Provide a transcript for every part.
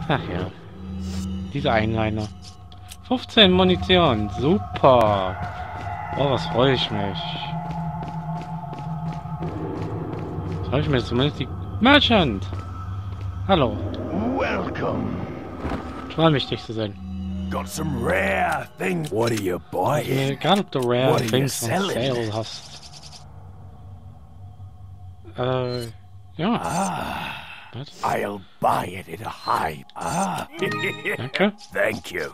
Ach ja. Diese Einliner. 15 Munition. Super. Oh, was freue ich mich. Soll ich mir zumindest die... Merchant! Hallo. Welcome. Freue mich, dich zu sehen. Got some rare things. What are you buying? Egal, ob du rare What are you things on selling? sale hast. Ja. Ah, Was? I'll buy it at a high. Ah, Danke. thank you.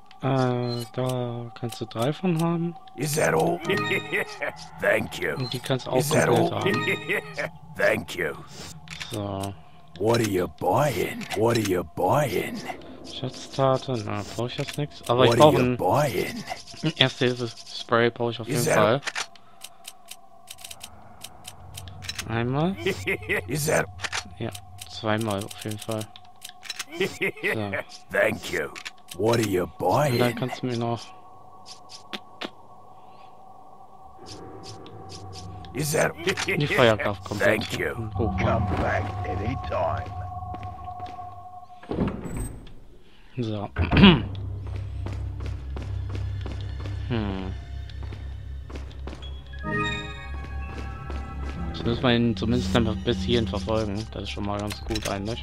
Da kannst du 3 von haben. Is that all? Thank you. Und die kannst du auch Is that komplett all? haben. Thank you. So. What are you buying? What are you buying? Schatztate, na, brauche ich jetzt nichts. Aber ich What are brauche you ein buying? Erste-Hilfe-Spray, brauche ich auf jeden Is that- Fall. Einmal. Is that? Ja, zweimal auf jeden Fall. So. Thank you. What are you Und dann buying? kannst du mir noch... Is that? Die Feuerkraft komplett Thank you. hochmachen. Come back anytime. So. Jetzt müssen wir ihn zumindest einfach bis hierhin verfolgen. Das ist schon mal ganz gut eigentlich.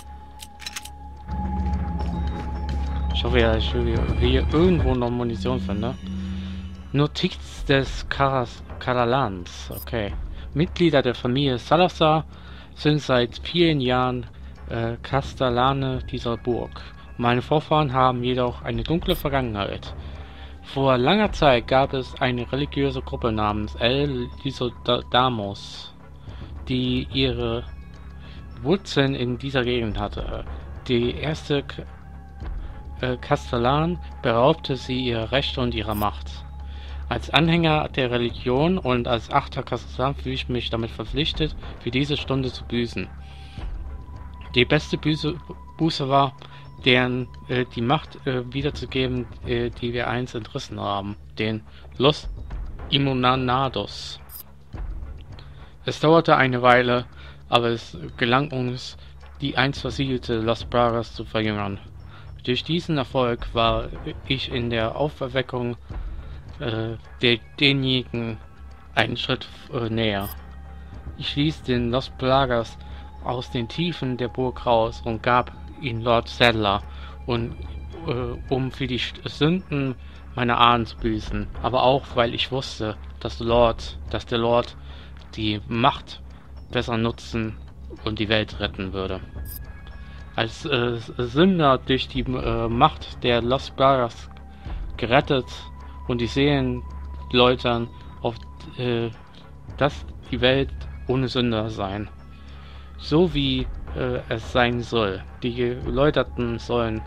Ich hoffe ja, ich hier irgendwo noch Munition finde. Notiz des Katalans. Okay. Mitglieder der Familie Salazar sind seit vielen Jahren Kastellane dieser Burg. Meine Vorfahren haben jedoch eine dunkle Vergangenheit. Vor langer Zeit gab es eine religiöse Gruppe namens El Lisodamos, die ihre Wurzeln in dieser Gegend hatte. Die erste Kastellan beraubte sie ihrer Rechte und ihrer Macht. Als Anhänger der Religion und als 8. Kastellan fühle ich mich damit verpflichtet, für diese Stunde zu büßen. Die beste Buße war, deren die Macht wiederzugeben, die wir einst entrissen haben, den Los Immunanados. Es dauerte eine Weile, aber es gelang uns, die einst versiegelte Los Bragas zu verjüngern. Durch diesen Erfolg war ich in der Auferweckung denjenigen einen Schritt näher. Ich ließ den Los Bragas aus den Tiefen der Burg raus und gab ihn Lord Sadler, um für die Sünden meiner Ahnen zu büßen, aber auch, weil ich wusste, dass der Lord die Macht besser nutzen und die Welt retten würde. Als Sünder durch die Macht der Los Bragas gerettet und die Seelen läutern auf dass die Welt ohne Sünder sein. So wie es sein soll. Die Geläuterten sollen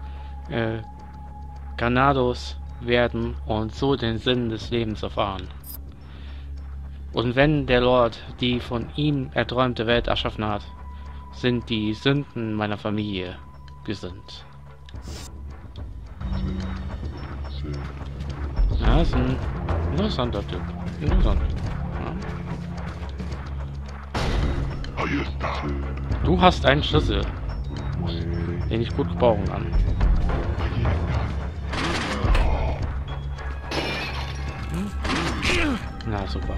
Granados werden und so den Sinn des Lebens erfahren. Und wenn der Lord die von ihm erträumte Welt erschaffen hat, sind die Sünden meiner Familie gesühnt. Ja, das ist ein interessanter Typ. Interessant. Ja. Du hast einen Schlüssel, den ich gut gebrauchen kann. Na super.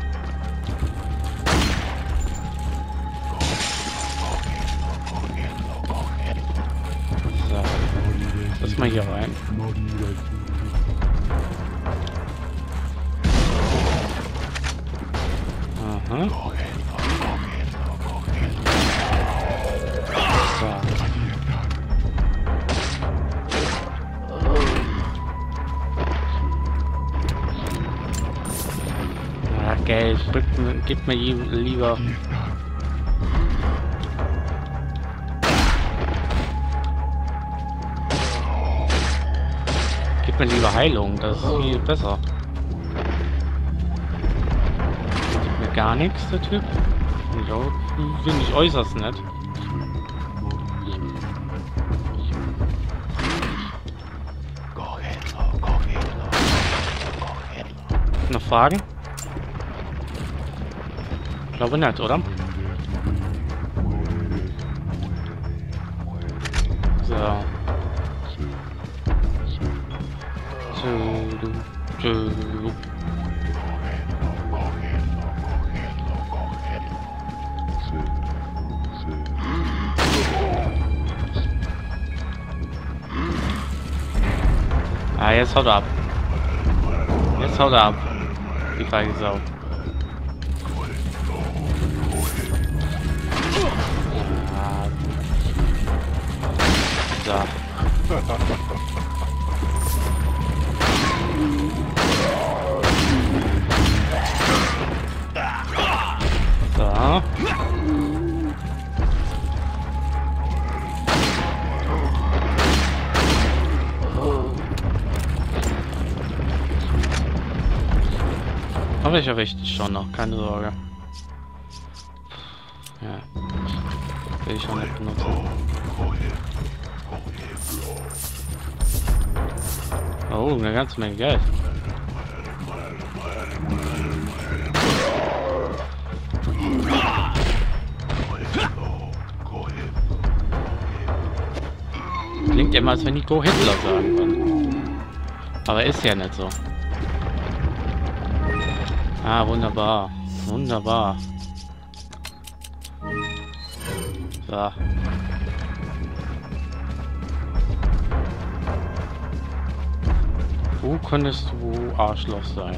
So. Lass mal hier rein. Aha. So. Ja, Geld. Gib mir lieber. Gib mir lieber Heilung, das ist viel besser. Gibt mir gar nichts, der Typ. Finde ich äußerst nett. Noch Fragen? Ich glaube nicht, oder? So. Ah, jetzt haut er ab. Jetzt haut er ab. Die feige Sau. Da. So. Aber ich errichte schon noch, keine Sorge. Ja. Will ich auch nicht benutzen. Oh, eine ganze Menge Geld. Klingt immer, als wenn ich Go Hitler sagen würden. Aber ist ja nicht so. Ah, wunderbar. Wunderbar. So. Wo könntest du Arschloch sein?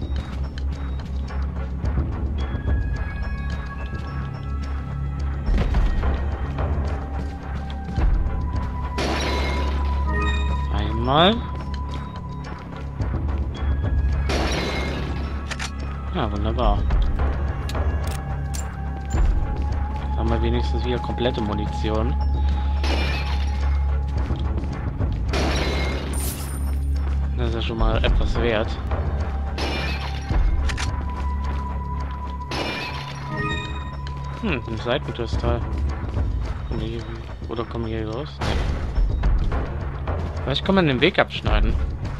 Einmal. Ja, wunderbar. Haben wir wenigstens wieder komplette Munition. Das ist ja schon mal etwas wert. Ein Seitenkristall. Oder kommen wir hier raus? Nee. Vielleicht kann man den Weg abschneiden.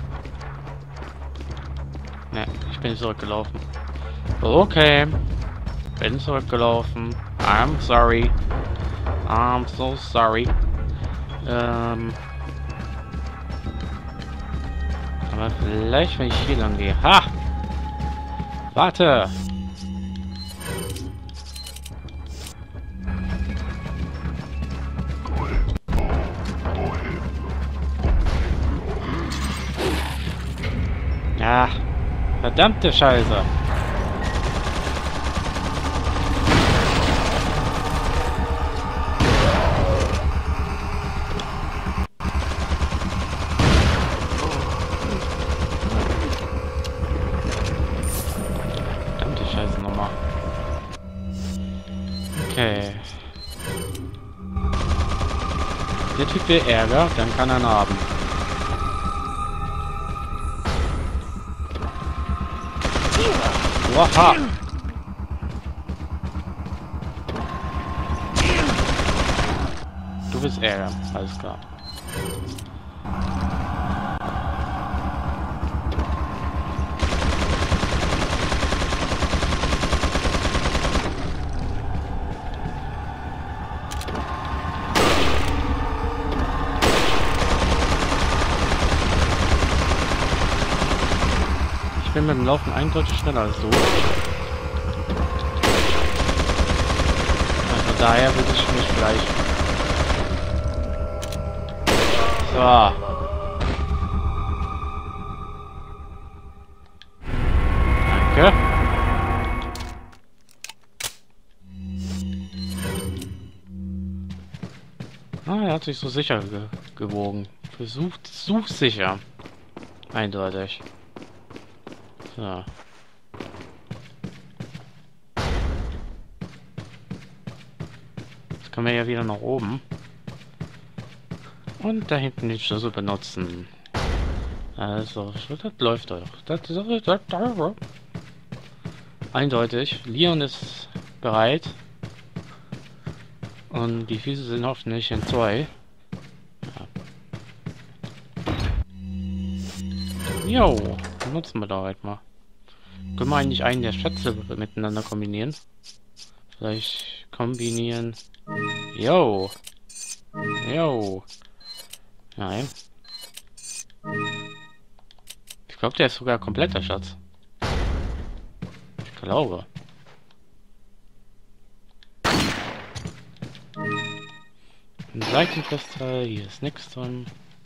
Ne, ich bin zurückgelaufen. Okay. Bin zurückgelaufen. I'm sorry. I'm so sorry. Aber vielleicht, wenn ich hier lang gehe. Ha! Warte! Ja, verdammte Scheiße. Verdammte Scheiße nochmal. Okay. Der Typ will Ärger, dann kann er ihn haben. Oha! Du willst Ärger, alles klar. Ich bin mit dem Laufen eindeutig schneller als so. Also daher würde ich mich gleich. So. Danke. Ah, er hat sich so sicher gewogen. Suchsicher. Eindeutig. So. Jetzt können wir ja wieder nach oben. Und da hinten den Schlüssel benutzen. Also, das läuft doch. Eindeutig. Leon ist bereit. Und die Füße sind hoffentlich in 2. Ja. Jo, benutzen wir da halt mal. Können wir eigentlich einen der Schätze miteinander kombinieren? Vielleicht kombinieren. Jo. Jo. Nein. Ich glaube, der ist sogar kompletter Schatz. Ich glaube. Ein Seitenkristall, hier ist nichts drin.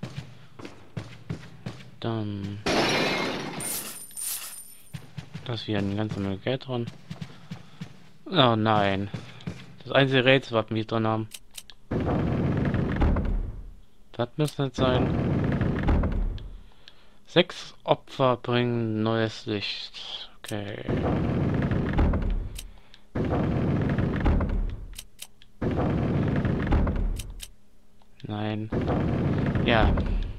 Dann... Da ist wieder eine ganze Menge Geld drin. Oh nein. Das einzige Rätsel, was wir drin haben. Das müsste nicht sein. 6 Opfer bringen neues Licht. Okay. Nein. Ja.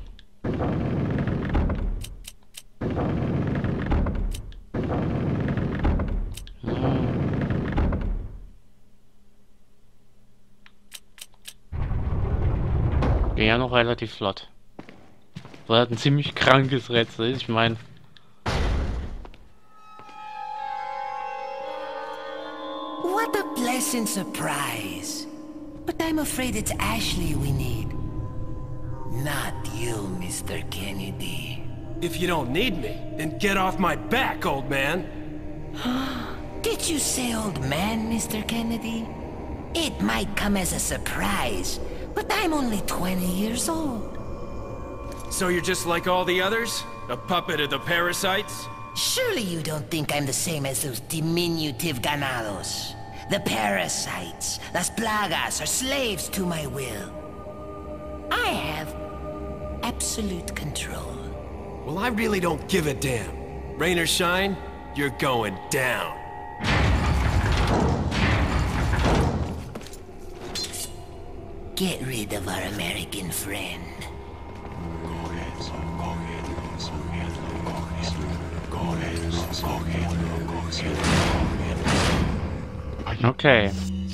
Ging ja noch relativ flott. War halt ein ziemlich krankes Rätsel, ich meine. What a pleasant surprise. But I'm afraid it's Ashley we need. Not you, Mr. Kennedy. If you don't need me, then get off my back, old man. Did you say old man, Mr. Kennedy? It might come as a surprise, but I'm only 20 years old. So you're just like all the others? A puppet of the parasites? Surely you don't think I'm the same as those diminutive ganados. The parasites, las plagas, are slaves to my will. I have absolute control. Well, I really don't give a damn. Rain or shine, you're going down. Get rid of our American friend. Okay.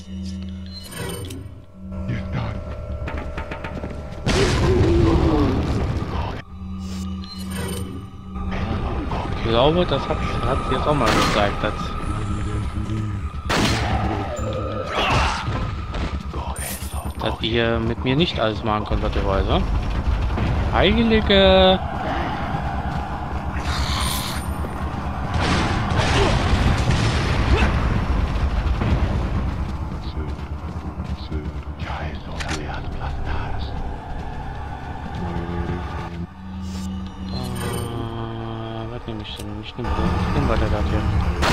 Ich glaube, das hat sie jetzt auch mal gezeigt. Dass ihr mit mir nicht alles machen könnt, was ihr wollt, ne? Heilige... Was nehme ich denn? Ich nehme weiter das hier.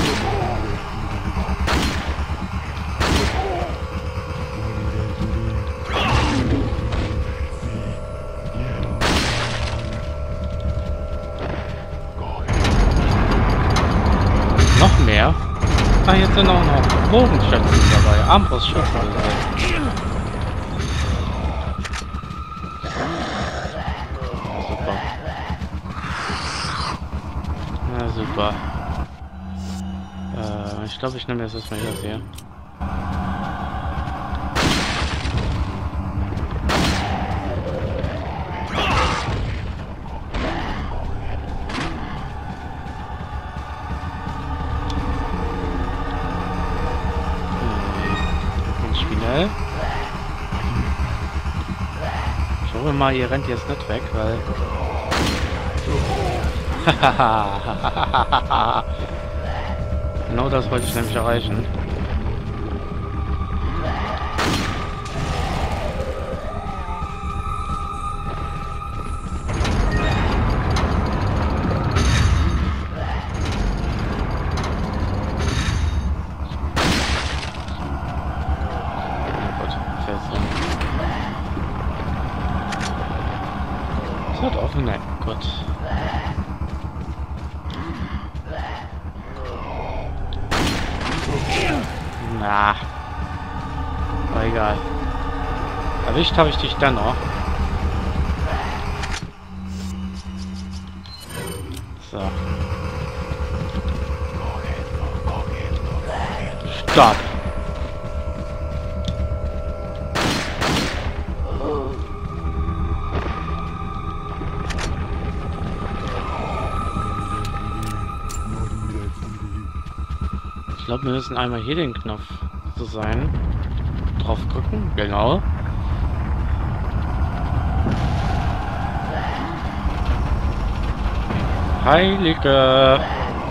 Noch mehr? Ah, jetzt sind auch noch Bogenschützen dabei. Armbrustschützen dabei. Super. Na super. Ich glaube, ich nehme jetzt erstmal das hier. Ich hoffe mal, ihr rennt jetzt nicht weg, weil... Genau das wollte ich nämlich erreichen. Ist halt offen? Nein, gut. Na. Aber egal. Erwischt habe ich dich dann noch. So. Stopp. Ich glaube, wir müssen einmal hier den Knopf so sein. Drauf drücken, genau. Heilige.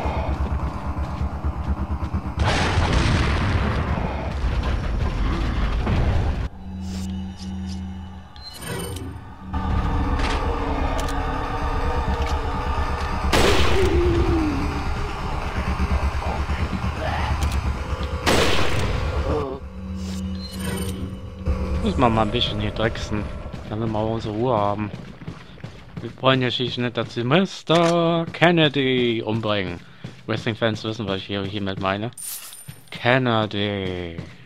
Muss man mal ein bisschen hier drecksen, damit wir unsere Ruhe haben. Wir wollen ja schließlich nicht, dass sie Mr. Kennedy umbringen. Wrestling-Fans wissen, was ich hiermit meine. Kennedy.